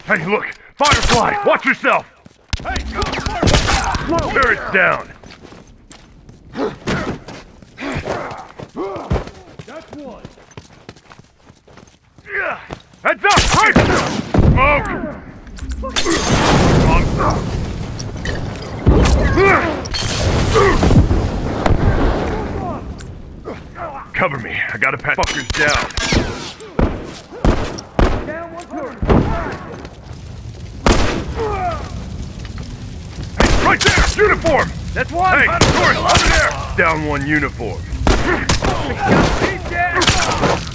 Hey, look! Firefly! Watch yourself! Hey, go! Firefly! Turret's down! That's one. Heads up! Right! Smoke! Cover me. I gotta pat fuckers down. Down one turret. Hey, right there! Uniform! That's one. Hey, Doris, over there! Down one uniform. He's down.